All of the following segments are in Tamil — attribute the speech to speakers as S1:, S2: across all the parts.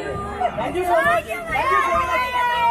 S1: Thank you so much. Thank you so much.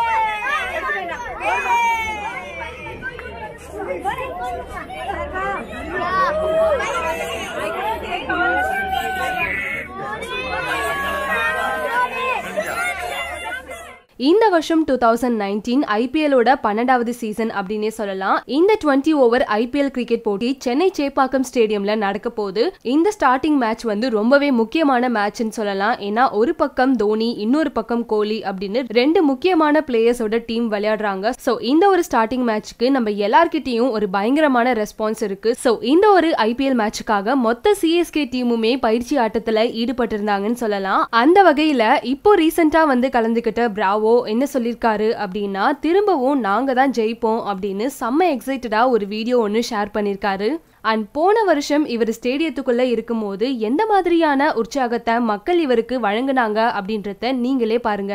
S2: இந்த வருஷம் 2019 IPL ஓட 12வது சீசன் அப்படினே சொல்லலாம். இந்த 20 ஓவர் IPL கிரிக்கெட் போட்டி சென்னை சேப்பாக்கம் ஸ்டேடியம்ல நடக்க போகுது. இந்த ஸ்டார்டிங் மேட்ச் வந்து ரொம்பவே முக்கியமான மேட்ச்னு சொல்லலாம். ஏன்னா ஒரு பக்கம் தோனி, இன்னொரு பக்கம் கோலி அப்படின்னு ரெண்டு முக்கியமான பிளேயர்ஸோட டீம் விளையாடுறாங்க. சோ இந்த ஒரு ஸ்டார்டிங் மேட்ச்க்கு நம்ம எல்லார்கிட்டயும் ஒரு பயங்கரமான ரெஸ்பான்ஸ் இருக்கு. சோ இந்த ஒரு IPL மேட்சுக்காக மொத்த CSK டீமுமே பயிற்சி ஆட்டத்துல ஈடுபட்டிருந்தாங்கன்னு சொல்லலாம். அந்த வகையில இப்போ ரீசெண்டா வந்து கலந்துகிட்ட பிராவோ என்ன சொல்லிருக்காரு அப்படின்னா, திரும்பவும் நாங்க தான் ஜெயிப்போம் அப்படின்னு செம்ம எக்ஸைட்டடா ஒரு வீடியோ ஒன்னு ஷேர் பண்ணிருக்காரு. அண்ட் போன வருஷம் இவர் ஸ்டேடியத்துக்குள்ள இருக்கும்போது எந்த மாதிரியான உற்சாகத்தை மக்கள் இவருக்கு வழங்குனாங்க அப்படின்றத நீங்களே பாருங்க.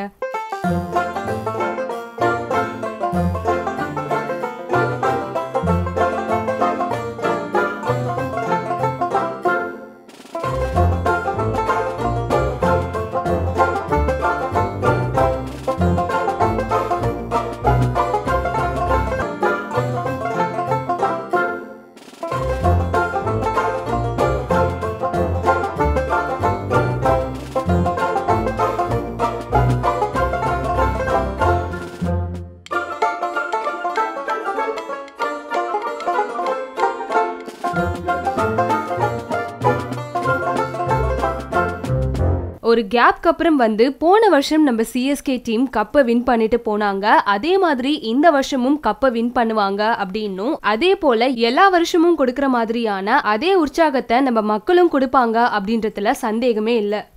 S2: ஒரு கேப்க்கு அப்புறம் வந்து போன வருஷம் நம்ம CSK டீம் கப்பை வின் பண்ணிட்டு போனாங்க. அதே மாதிரி இந்த வருஷமும் கப்பை வின் பண்ணுவாங்க அப்படின்னும், அதே போல எல்லா வருஷமும் கொடுக்கற மாதிரியான அதே உற்சாகத்தை நம்ம மக்களும் கொடுப்பாங்க அப்படின்றதுல சந்தேகமே இல்லை.